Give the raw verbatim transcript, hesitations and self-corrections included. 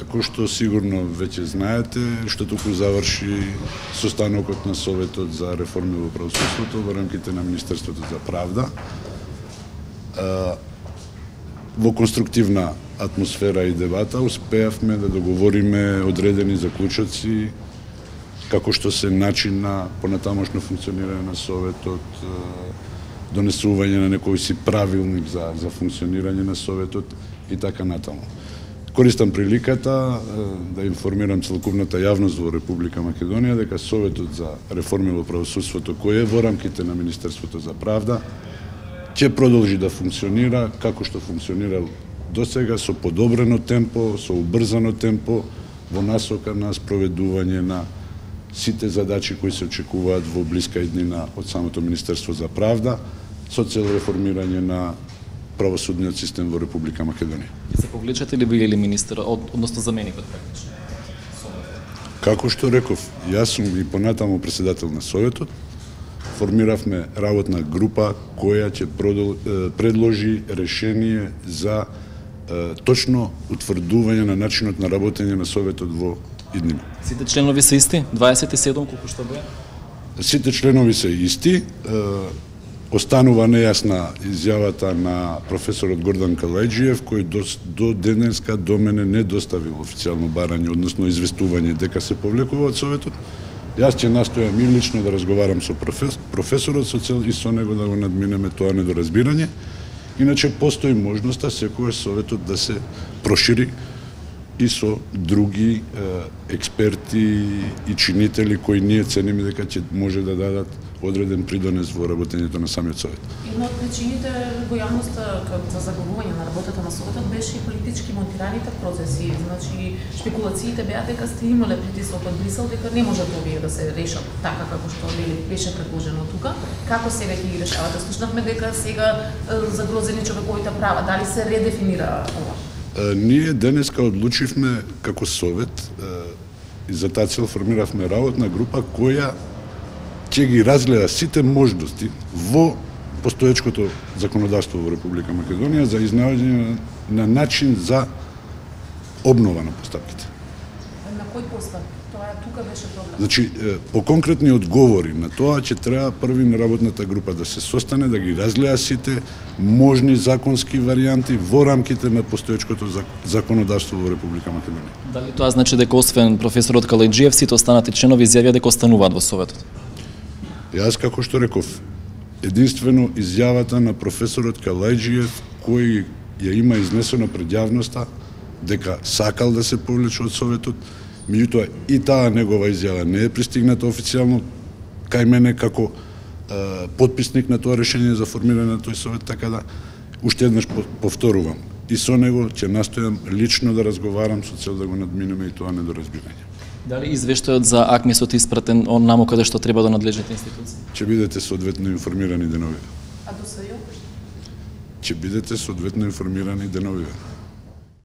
Како што сигурно веќе знаете, што току заврши состанокот на Советот за реформи во правосудството во рамките на Министерството за правда. Во конструктивна атмосфера и дебата успеавме да договориме одредени заклучоци како што се начин на понатамошно функционирање на Советот, донесување на некој си правилник за, за функционирање на Советот и така натаму. Користам приликата да информирам целокупната јавност во Република Македонија дека Советот за реформи во правосудството, кој е во рамките на Министерството за правда, ќе продолжи да функционира како што функционирал досега, со подобрено темпо, со убрзано темпо, во насока на спроведување на сите задачи кои се очекуваат во блиска иднина од самото Министерство за правда, со цел реформирање на правосудниот систем во Република Македонија. И се повлечете ли вие или министер, односно заменикот практично? Како што реков, јас сум и понатаму председател на Советот, формиравме работна група која ќе предложи решение за е, точно утврдување на начинот на работење на Советот во иднина. Сите членови се исти? дваесет и седум колку што беа? Сите членови се исти. Е, Останува нејасна изјавата на професорот Гордан Калајджиев, кој до, до денеска до мене не доставил официјално барање, односно известување дека се повлекува од Советот. Јас ќе настојам и лично да разговарам со професор, професорот со цел и со него да го надминеме тоа недоразбирање. Иначе постои можноста секојаш Советот да се прошири и со други е, експерти и чинители кои ние цениме дека ќе може да дадат одреден придонес во работењето на самиот Совет. Една од причините во јавноста за заглавување на работата на Советот беше и политички монтираните процеси. Значи, шпекулациите беа дека сте имале притисок од Брисел дека не можат овие да се решат така како што беше предложено тука. Како сега ќе ги решавате? Слушнавме дека сега загрозени човековите права. Дали се редефинира ова? Ние денеска одлучивме како Совет и за таа цел формиравме работна група која ќе ги разгледа сите можности во постоечкото законодавство во Република Македонија за изнаоѓање на начин за обнова на постапките. На кој постап? Тоа тука беше проблем. Значи, по конкретни одговори на тоа ќе треба први на работната група да се состане, да ги разгледа сите можни законски варијанти во рамките на постоечкото законодавство во Република Македонија. Дали тоа значи дека освен професорот Калајджиев, сите останати членови изјавија дека остануваат во Советот? Јас, како што реков, единствено изјавата на професорот Калајджиев, кој ја има изнесено пред јавноста, дека сакал да се повлече од Советот, меѓутоа и таа негова изјава не е пристигната официјално кај мене како е, потписник на тоа решение за формирање на тој Совет, така да уште еднаш повторувам. И со него ќе настојам лично да разговарам со цел да го надминеме и тоа недоразбирање. Дали извештајот за АКМИСот испратен онаму каде што треба до надлежните институции? Ќе бидете соодветно информирани деновиве. А до сега? Ќе бидете соодветно информирани деновиве.